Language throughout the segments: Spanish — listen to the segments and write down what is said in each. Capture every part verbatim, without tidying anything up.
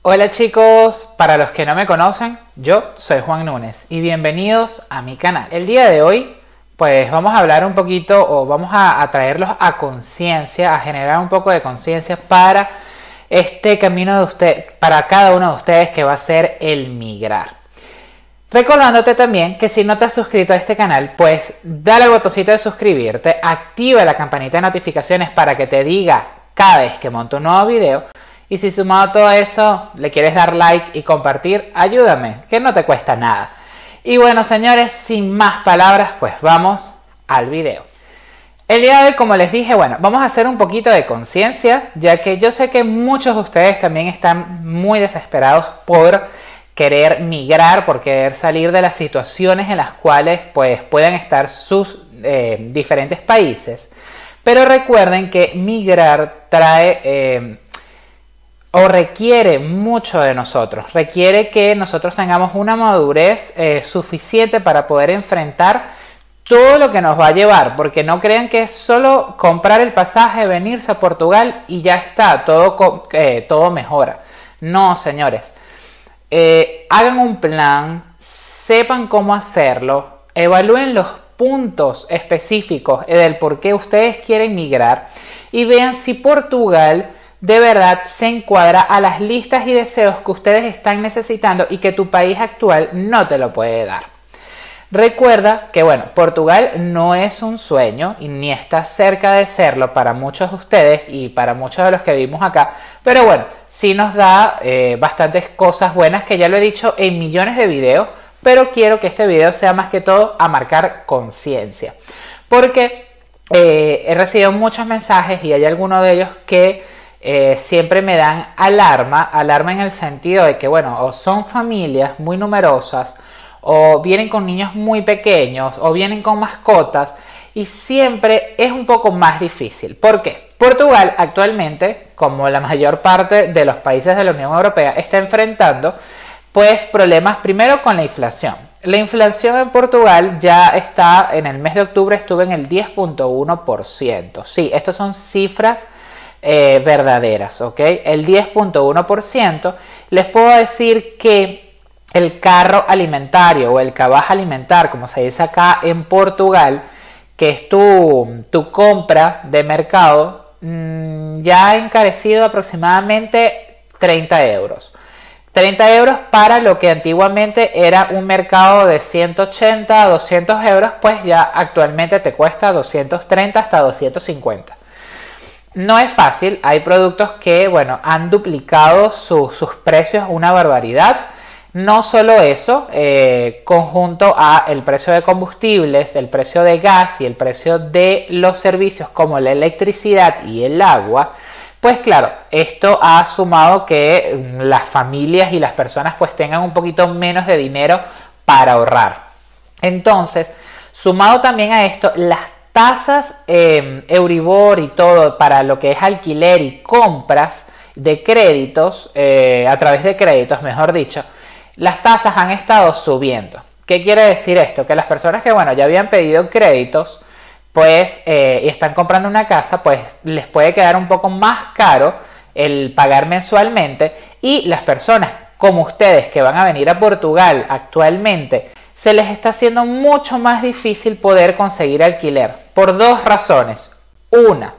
Hola chicos, para los que no me conocen, yo soy Juan Núñez y bienvenidos a mi canal. El día de hoy pues vamos a hablar un poquito o vamos a, a traerlos a conciencia, a generar un poco de conciencia para este camino de usted, para cada uno de ustedes que va a ser el migrar. Recordándote también que si no te has suscrito a este canal, pues dale al botoncito de suscribirte, activa la campanita de notificaciones para que te diga cada vez que monto un nuevo video. Y si sumado a todo eso le quieres dar like y compartir, ayúdame, que no te cuesta nada. Y bueno señores, sin más palabras, pues vamos al video. El día de hoy, como les dije, bueno, vamos a hacer un poquito de conciencia, ya que yo sé que muchos de ustedes también están muy desesperados por querer migrar, por querer salir de las situaciones en las cuales pues puedan estar sus eh, diferentes países. Pero recuerden que migrar trae... Eh, o requiere mucho de nosotros, requiere que nosotros tengamos una madurez eh, suficiente para poder enfrentar todo lo que nos va a llevar, porque no crean que es solo comprar el pasaje, venirse a Portugal y ya está, todo, eh, todo mejora. No, señores, eh, hagan un plan, sepan cómo hacerlo, evalúen los puntos específicos del por qué ustedes quieren migrar y vean si Portugal de verdad se encuadra a las listas y deseos que ustedes están necesitando y que tu país actual no te lo puede dar. Recuerda que bueno, Portugal no es un sueño y ni está cerca de serlo para muchos de ustedes y para muchos de los que vivimos acá, pero bueno, sí nos da eh, bastantes cosas buenas que ya lo he dicho en millones de videos, pero quiero que este video sea más que todo a marcar conciencia, porque eh, he recibido muchos mensajes y hay algunos de ellos que Eh, siempre me dan alarma, alarma en el sentido de que, bueno, o son familias muy numerosas, o vienen con niños muy pequeños, o vienen con mascotas, y siempre es un poco más difícil. ¿Por qué? Portugal actualmente, como la mayor parte de los países de la Unión Europea, está enfrentando, pues, problemas primero con la inflación. La inflación en Portugal ya está, en el mes de octubre estuvo en el diez punto uno por ciento. Sí, estas son cifras Eh, verdaderas, ¿ok? El diez punto uno por ciento. Les puedo decir que el carro alimentario o el cabaz alimentar, como se dice acá en Portugal, que es tu, tu compra de mercado, mmm, ya ha encarecido aproximadamente treinta euros. treinta euros para lo que antiguamente era un mercado de ciento ochenta a doscientos euros, pues ya actualmente te cuesta doscientos treinta hasta doscientos cincuenta. No es fácil, hay productos que, bueno, han duplicado su, sus precios una barbaridad. No solo eso, eh, conjunto a el precio de combustibles, el precio de gas y el precio de los servicios como la electricidad y el agua, pues claro, esto ha sumado que las familias y las personas pues tengan un poquito menos de dinero para ahorrar. Entonces, sumado también a esto, las tasas eh, Euribor y todo para lo que es alquiler y compras de créditos, eh, a través de créditos, mejor dicho, las tasas han estado subiendo. ¿Qué quiere decir esto? Que las personas que, bueno, ya habían pedido créditos, pues, eh, y están comprando una casa, pues, les puede quedar un poco más caro el pagar mensualmente, y las personas como ustedes que van a venir a Portugal actualmente, se les está haciendo mucho más difícil poder conseguir alquiler por dos razones. Una,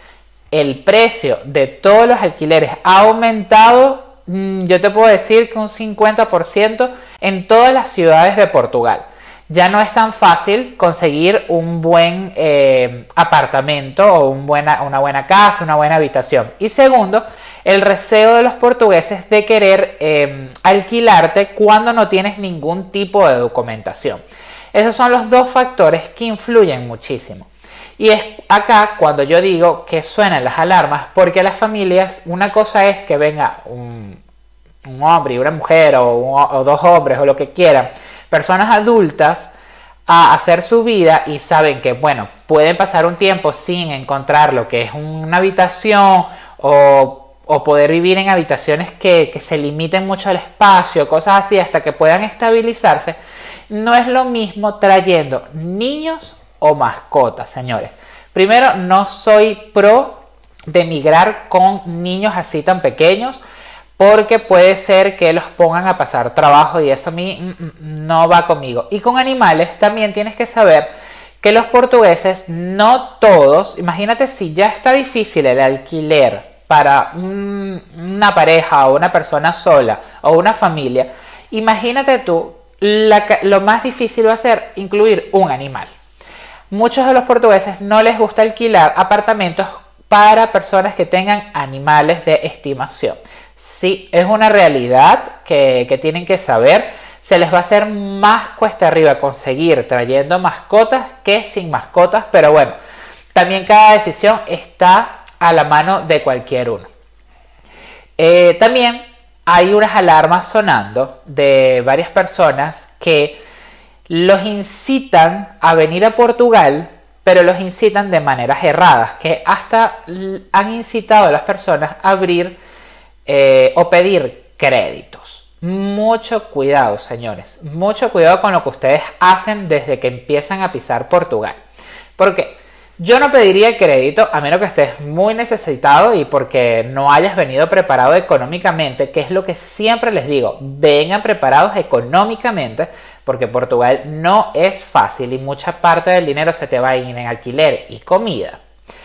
el precio de todos los alquileres ha aumentado, yo te puedo decir que un cincuenta por ciento en todas las ciudades de Portugal. Ya no es tan fácil conseguir un buen eh, apartamento o un buena, una buena casa, una buena habitación. Y segundo, el deseo de los portugueses de querer eh, alquilarte cuando no tienes ningún tipo de documentación. Esos son los dos factores que influyen muchísimo. Y es acá cuando yo digo que suenan las alarmas, porque las familias, una cosa es que venga un, un hombre y una mujer o, un, o dos hombres o lo que quieran, personas adultas, a hacer su vida y saben que, bueno, pueden pasar un tiempo sin encontrar lo que es una habitación o o poder vivir en habitaciones que, que se limiten mucho al espacio, cosas así, hasta que puedan estabilizarse. No es lo mismo trayendo niños o mascotas, señores. Primero, no soy pro de migrar con niños así tan pequeños, porque puede ser que los pongan a pasar trabajo y eso a mí no va conmigo. Y con animales también tienes que saber que los portugueses, no todos, imagínate si ya está difícil el alquiler para un, una pareja o una persona sola o una familia, imagínate tú, la, lo más difícil va a ser incluir un animal. Muchos de los portugueses no les gusta alquilar apartamentos para personas que tengan animales de estimación. Sí, es una realidad que, que tienen que saber. Se les va a hacer más cuesta arriba conseguir trayendo mascotas que sin mascotas, pero bueno, también cada decisión está a la mano de cualquier uno. Eh, también hay unas alarmas sonando de varias personas que los incitan a venir a Portugal, pero los incitan de maneras erradas, que hasta han incitado a las personas a abrir eh, o pedir créditos. Mucho cuidado, señores, mucho cuidado con lo que ustedes hacen desde que empiezan a pisar Portugal. Porque yo no pediría crédito a menos que estés muy necesitado y porque no hayas venido preparado económicamente, que es lo que siempre les digo, vengan preparados económicamente, porque Portugal no es fácil y mucha parte del dinero se te va a ir en alquiler y comida.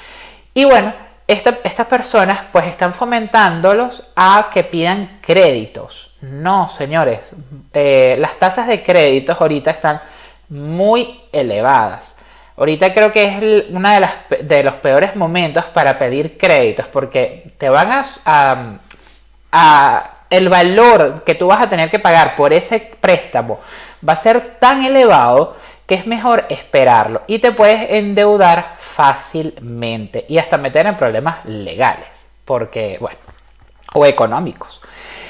Y bueno, esta, estas personas pues están fomentándolos a que pidan créditos. No, señores, eh, las tasas de créditos ahorita están muy elevadas. Ahorita creo que es uno de, las, de los peores momentos para pedir créditos, porque te van a, a, a... el valor que tú vas a tener que pagar por ese préstamo va a ser tan elevado que es mejor esperarlo y te puedes endeudar fácilmente y hasta meter en problemas legales, porque, bueno, o económicos.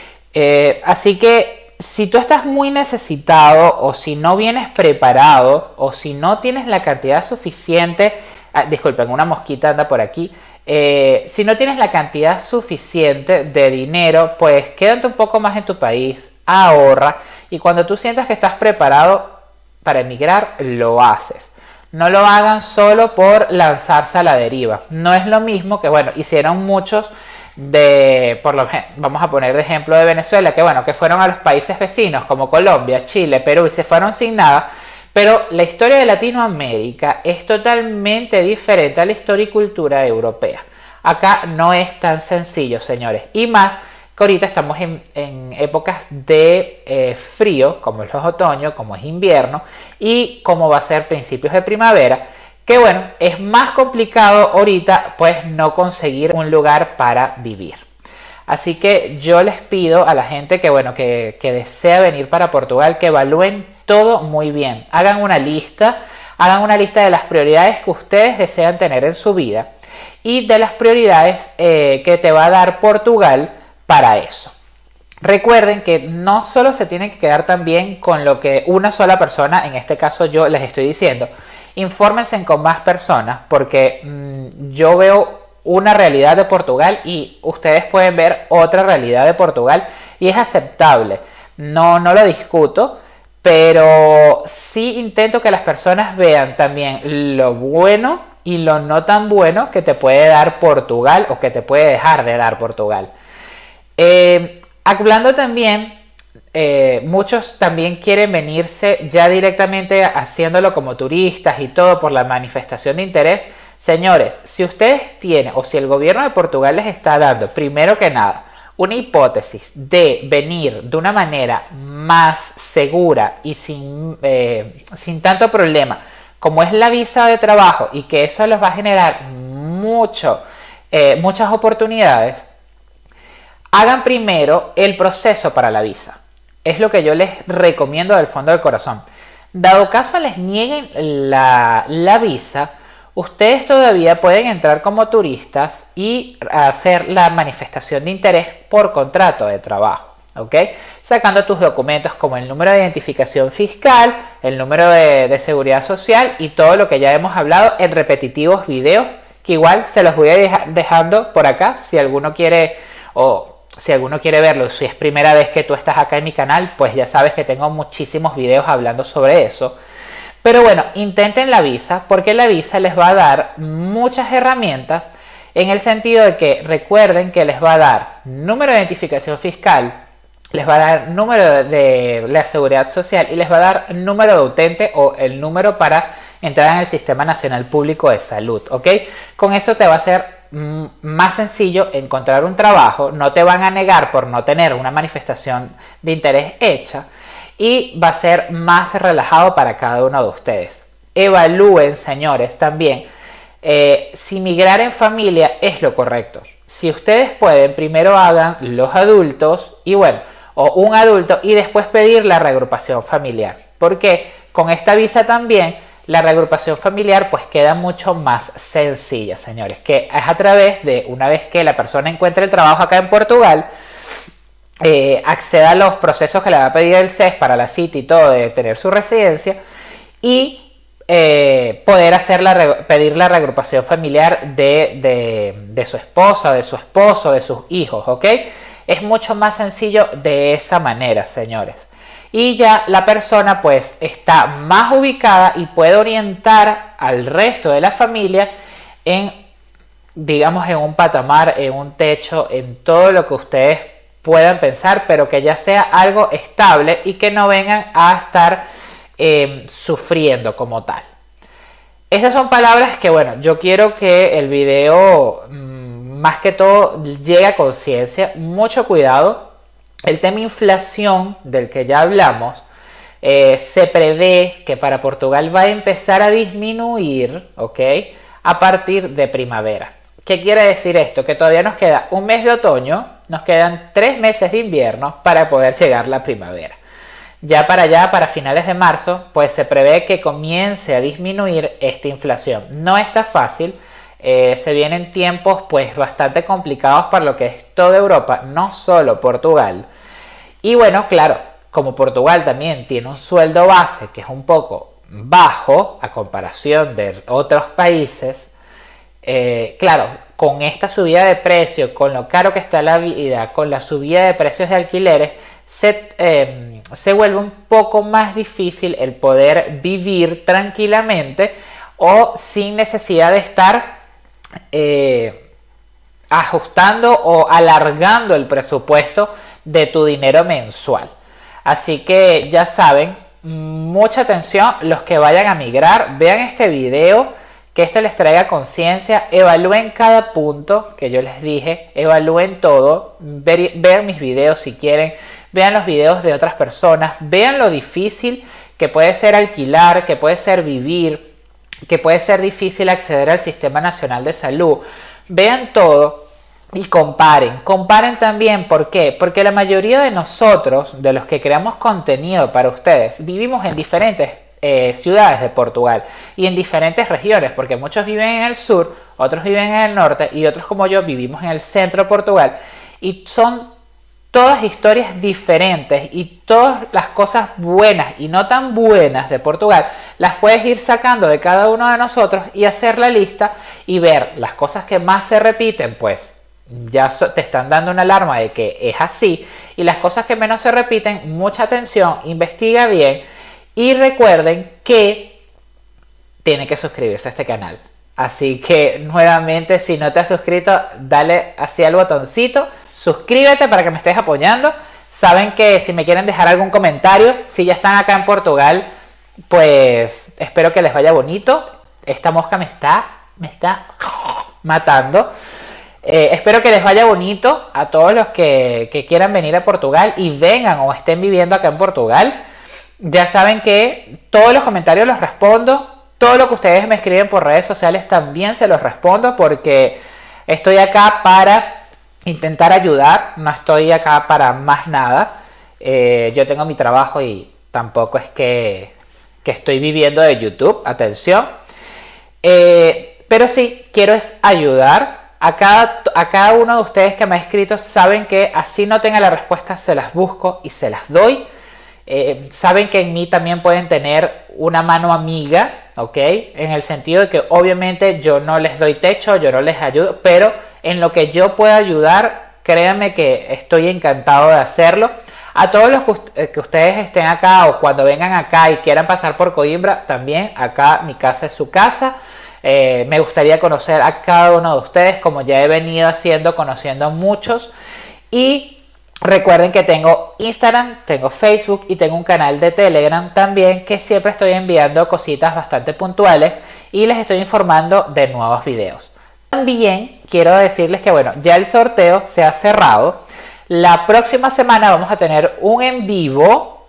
Eh, así que si tú estás muy necesitado o si no vienes preparado o si no tienes la cantidad suficiente, ah, disculpen, una mosquita anda por aquí, eh, si no tienes la cantidad suficiente de dinero, pues quédate un poco más en tu país, ahorra y cuando tú sientas que estás preparado para emigrar, lo haces. No lo hagan solo por lanzarse a la deriva. No es lo mismo que, bueno, hicieron muchos de, por lo menos, vamos a poner de ejemplo de Venezuela, que bueno, que fueron a los países vecinos como Colombia, Chile, Perú y se fueron sin nada, pero la historia de Latinoamérica es totalmente diferente a la historia y cultura europea. Acá no es tan sencillo, señores, y más que ahorita estamos en, en épocas de eh, frío, como es los otoños, como es invierno, y como va a ser principios de primavera, que bueno, es más complicado ahorita pues no conseguir un lugar para vivir. Así que yo les pido a la gente que bueno, que, que desea venir para Portugal, que evalúen todo muy bien. Hagan una lista, hagan una lista de las prioridades que ustedes desean tener en su vida y de las prioridades eh, que te va a dar Portugal para eso. Recuerden que no solo se tienen que quedar también con lo que una sola persona, en este caso yo les estoy diciendo, infórmense con más personas porque mmm, yo veo una realidad de Portugal y ustedes pueden ver otra realidad de Portugal y es aceptable, no, no lo discuto, pero sí intento que las personas vean también lo bueno y lo no tan bueno que te puede dar Portugal o que te puede dejar de dar Portugal. Eh, hablando también, eh, muchos también quieren venirse ya directamente haciéndolo como turistas y todo por la manifestación de interés. Señores, si ustedes tienen o si el gobierno de Portugal les está dando, primero que nada, una hipótesis de venir de una manera más segura y sin, eh, sin tanto problema, como es la visa de trabajo y que eso les va a generar mucho, eh, muchas oportunidades, hagan primero el proceso para la visa. Es lo que yo les recomiendo del fondo del corazón. Dado caso les nieguen la, la visa, ustedes todavía pueden entrar como turistas y hacer la manifestación de interés por contrato de trabajo, ¿ok? Sacando tus documentos como el número de identificación fiscal, el número de, de seguridad social y todo lo que ya hemos hablado en repetitivos videos, que igual se los voy a dejar dejando por acá si alguno quiere o si alguno quiere verlo. Si es primera vez que tú estás acá en mi canal, pues ya sabes que tengo muchísimos videos hablando sobre eso. Pero bueno, intenten la visa porque la visa les va a dar muchas herramientas en el sentido de que recuerden que les va a dar número de identificación fiscal, les va a dar número de la seguridad social y les va a dar número de utente o el número para entrar en el Sistema Nacional Público de Salud, ¿ok? Con eso te va a ser mm, más sencillo encontrar un trabajo, no te van a negar por no tener una manifestación de interés hecha y va a ser más relajado para cada uno de ustedes. Evalúen, señores, también eh, si migrar en familia es lo correcto. Si ustedes pueden, primero hagan los adultos y bueno, o un adulto y después pedir la reagrupación familiar. Porque con esta visa también la reagrupación familiar pues queda mucho más sencilla, señores. Que es a través de, una vez que la persona encuentre el trabajo acá en Portugal, eh, acceda a los procesos que le va a pedir el C E S para la cita y todo de tener su residencia y eh, poder hacer la, pedir la reagrupación familiar de, de, de su esposa, de su esposo, de sus hijos, ¿ok? Es mucho más sencillo de esa manera, señores. Y ya la persona pues está más ubicada y puede orientar al resto de la familia en, digamos, en un patamar, en un techo, en todo lo que ustedes puedan pensar, pero que ya sea algo estable y que no vengan a estar eh, sufriendo como tal. Estas son palabras que, bueno, yo quiero que el video más que todo llegue a conciencia. Mucho cuidado. El tema inflación del que ya hablamos, eh, se prevé que para Portugal va a empezar a disminuir, ¿ok? A partir de primavera. ¿Qué quiere decir esto? Que todavía nos queda un mes de otoño, nos quedan tres meses de invierno para poder llegar la primavera. Ya para allá, para finales de marzo, pues se prevé que comience a disminuir esta inflación. No está fácil. Eh, se vienen tiempos pues bastante complicados para lo que es toda Europa, no solo Portugal. Y bueno, claro, como Portugal también tiene un sueldo base que es un poco bajo a comparación de otros países, eh, claro, con esta subida de precios, con lo caro que está la vida, con la subida de precios de alquileres, se, eh, se vuelve un poco más difícil el poder vivir tranquilamente o sin necesidad de estar Eh, ajustando o alargando el presupuesto de tu dinero mensual. Así que ya saben, mucha atención los que vayan a migrar, vean este video, que esto les traiga conciencia, evalúen cada punto que yo les dije, evalúen todo, ver, vean mis videos si quieren, vean los videos de otras personas, vean lo difícil que puede ser alquilar, que puede ser vivir, que puede ser difícil acceder al Sistema Nacional de Salud. Vean todo y comparen. Comparen también, ¿por qué? Porque la mayoría de nosotros, de los que creamos contenido para ustedes, vivimos en diferentes eh, ciudades de Portugal y en diferentes regiones, porque muchos viven en el sur, otros viven en el norte y otros como yo vivimos en el centro de Portugal. Y son todas historias diferentes y todas las cosas buenas y no tan buenas de Portugal las puedes ir sacando de cada uno de nosotros y hacer la lista y ver las cosas que más se repiten, pues ya te están dando una alarma de que es así, y las cosas que menos se repiten, mucha atención, investiga bien y recuerden que tienen que suscribirse a este canal. Así que nuevamente, si no te has suscrito, dale hacia el botoncito, suscríbete para que me estés apoyando. Saben que si me quieren dejar algún comentario, si ya están acá en Portugal, pues espero que les vaya bonito. Esta mosca me está, me está matando. Eh, espero que les vaya bonito a todos los que, que quieran venir a Portugal y vengan o estén viviendo acá en Portugal. Ya saben que todos los comentarios los respondo. Todo lo que ustedes me escriben por redes sociales también se los respondo, porque estoy acá para intentar ayudar, no estoy acá para más nada. Eh, yo tengo mi trabajo y tampoco es que, que estoy viviendo de YouTube, atención. Eh, pero sí, quiero es ayudar. A cada, a cada uno de ustedes que me ha escrito, saben que así no tenga la respuesta, se las busco y se las doy. Eh, saben que en mí también pueden tener una mano amiga, ¿ok? En el sentido de que obviamente yo no les doy techo, yo no les ayudo, pero en lo que yo pueda ayudar, créanme que estoy encantado de hacerlo. A todos los que, que ustedes estén acá o cuando vengan acá y quieran pasar por Coimbra, también acá mi casa es su casa. Eh, me gustaría conocer a cada uno de ustedes, como ya he venido haciendo, conociendo a muchos. Y recuerden que tengo Instagram, tengo Facebook y tengo un canal de Telegram también, que siempre estoy enviando cositas bastante puntuales y les estoy informando de nuevos videos. También quiero decirles que bueno, ya el sorteo se ha cerrado. La próxima semana vamos a tener un en vivo.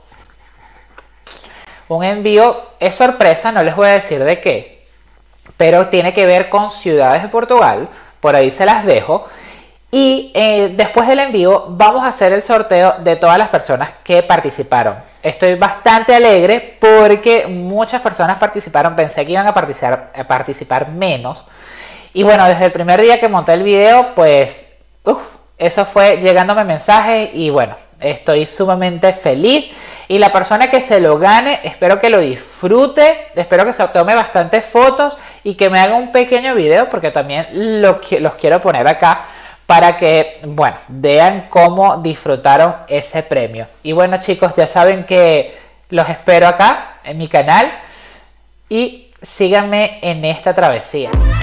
Un envío es sorpresa, no les voy a decir de qué, pero tiene que ver con ciudades de Portugal, por ahí se las dejo. Y eh, después del envío vamos a hacer el sorteo de todas las personas que participaron. Estoy bastante alegre porque muchas personas participaron, pensé que iban a participar, a participar menos. Y bueno, desde el primer día que monté el video, pues uf, eso fue llegándome mensajes y bueno, estoy sumamente feliz. Y la persona que se lo gane, espero que lo disfrute, espero que se tome bastantes fotos y que me haga un pequeño video porque también lo, los quiero poner acá para que, bueno, vean cómo disfrutaron ese premio. Y bueno chicos, ya saben que los espero acá en mi canal y síganme en esta travesía.